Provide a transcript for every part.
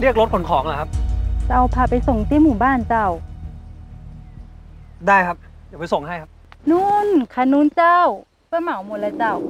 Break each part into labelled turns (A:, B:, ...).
A: รียกรถขนของเหรอครับ
B: เจ้าพาไปส่งที่หมู่บ้านเจ้า
A: ได้ครับเดี๋ยวไปส่งให้ครับ
B: นู่นคันนู้นเจ้าเพื่อเหมาหมดเลยเจ้า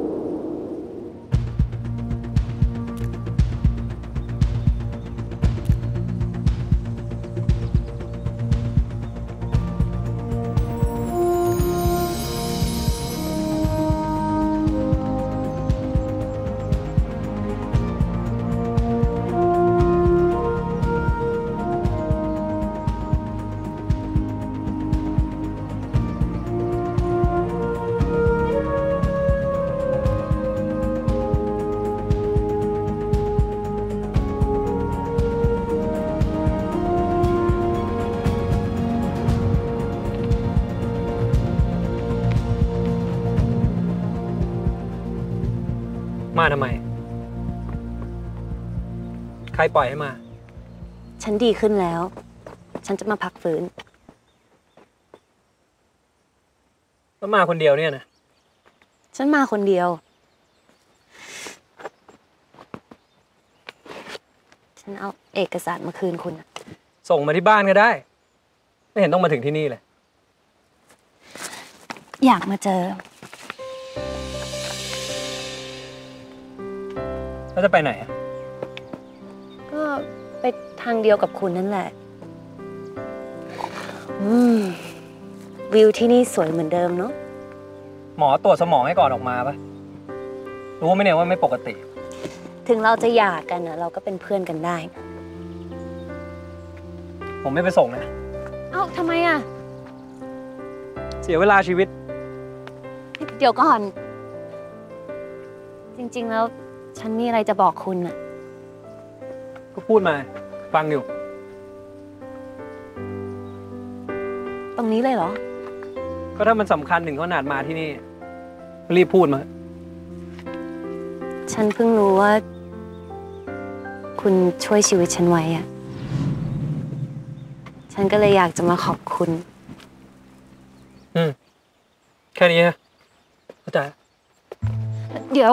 A: มาทำไมใครปล่อยให้มา
C: ฉันดีขึ้นแล้วฉันจะมาพักฟื้น
A: แล้วมาคนเดียวเนี่ยนะ
C: ฉันมาคนเดียวฉันเอาเอกสารมาคืนคุณ
A: ส่งมาที่บ้านก็ได้ไม่เห็นต้องมาถึงที่นี่เลย
C: อยากมาเจอ
A: แล้วจะไปไหน
C: ก็ไปทางเดียวกับคุณนั่นแหละวิวที่นี่สวยเหมือนเดิมเนาะ
A: หมอตรวจสมองให้ก่อนออกมาปะรู้ไหมเนี่ยว่าไม่ปกติ
C: ถึงเราจะหย่ากันนะเราก็เป็นเพื่อนกันได้นะ
A: ผมไม่ไปส่งนะ
C: เอ้าทำไมอ่ะ
A: เสียเวลาชีวิต
C: เดี๋ยวก่อนจริงๆแล้วฉันมีอะไรจะบอกคุณน่ะ
A: ก็พูดมาฟังอยู่
C: ตรงนี้เลยเหรอ
A: ก็ถ้ามันสำคัญถึงขนาดมาที่นี่รีบพูดมา
C: ฉันเพิ่งรู้ว่าคุณช่วยชีวิตฉันไว้อะฉันก็เลยอยากจะมาขอบคุณ
A: แค่นี้ฮะเข้าใจ
C: เดี๋ยว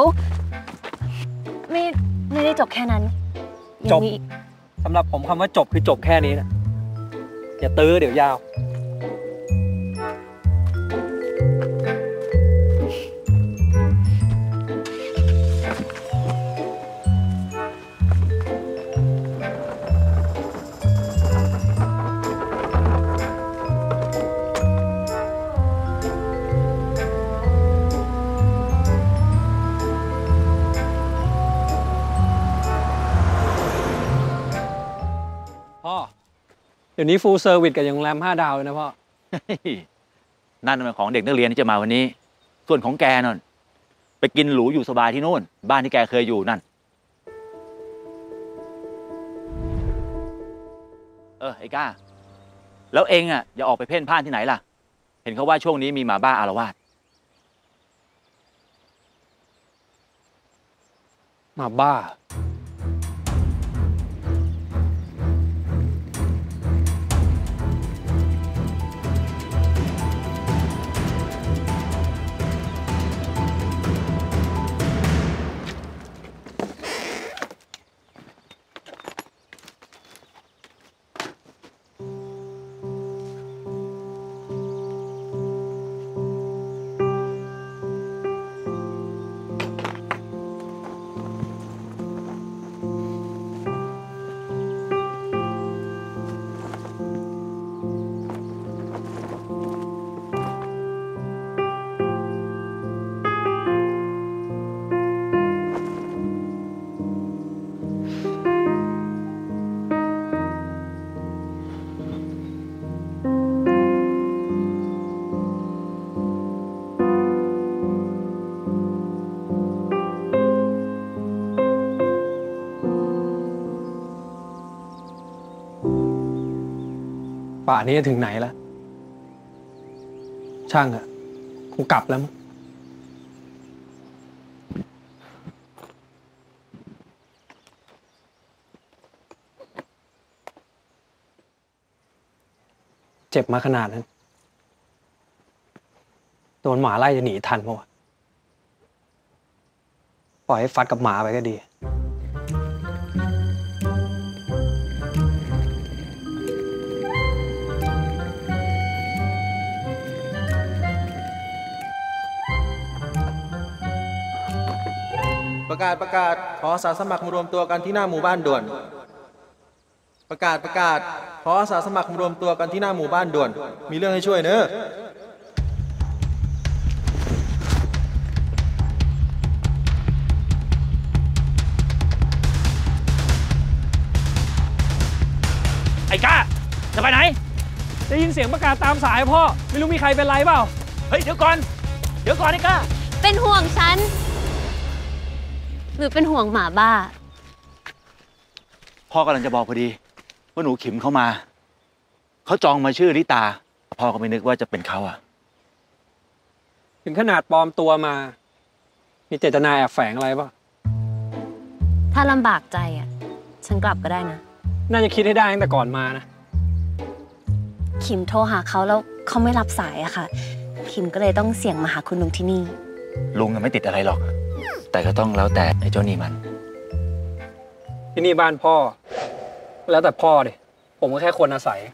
C: ไม่ได้จบแค่นั้น
A: จบสำหรับผมคำว่าจบคือจบแค่นี้นะอย่าตื้อเดี๋ยวยาวพ่อเดี๋ยวนี้ฟูลเซอร์วิสกับโรงแรม5 ดาวเลยนะพ่อ
D: นั่นเป็นของเด็กนักเรียนที่จะมาวันนี้ส่วนของแกนั่นไปกินหรูอยู่สบายที่นู่นบ้านที่แกเคยอยู่นั่นไอ้ก้าแล้วเองอ่ะอย่าออกไปเพ่นพ่านที่ไหนล่ะเห็นเขาว่าช่วงนี้มีหมาบ้าอาละวาด
A: หมาบ้าป่านี้ถึงไหนแล้วช่างอะคงกลับแล้วมั้งเจ็บมาขนาดนั้นโดนหมาไล่จะหนีทันปะวะปล่อยให้ฟัดกับหมาไปก็ดี
E: ประกาศขออาสาสมัครมารวมตัวกันที่หน้าหมู่บ้านด่วนประกาศขออาสาสมัครมารวมตัวกันที่หน้าหมู่บ้านด่วนมีเรื่องให้ช่วยเนอะ
D: ไอ้ก้าจะไปไหน
A: ได้ยินเสียงประกาศตามสายพ่อ ไม่รู้มีใครเป็นไรเปล่า
D: เฮ้ยเดี๋ยวก่อนไอ้ก้า
C: เป็นห่วงฉัน หรือเป็นห่วงหมาบ้า
D: พ่อกำลังจะบอกพอดีว่าหนูขิมเข้ามาเขาจองมาชื่อลิตาพ่อก็ไม่นึกว่าจะเป็นเขาอะ
A: ถึงขนาดปลอมตัวมา มีเจตนาแอบแฝงอะไรเปล่า
C: ถ้าลำบากใจอ่ะ ฉันกลับก็ได้นะ
A: น่าจะคิดให้ได้ตั้งแต่ก่อนมานะ
C: คิมโทรหาเขาแล้วเขาไม่รับสายอะค่ะ คิมก็เลยต้องเสี่ยงมาหาคุณลุงที่นี่
D: ลุงยังไม่ติดอะไรหรอก แต่ก็ต้องแล้วแต่ไอ้เจ้านี่มัน
A: ที่นี่บ้านพ่อ แล้วแต่พ่อดิ ผมก็แค่คนอาศัย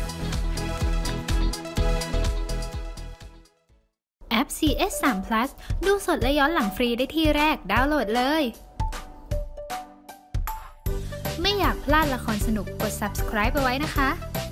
F: แอป CS3 Plus ดูสดและย้อนหลังฟรีได้ที่แรกดาวน์โหลดเลย ไม่อยากพลาดละครสนุกกด subscribe ไปไว้นะคะ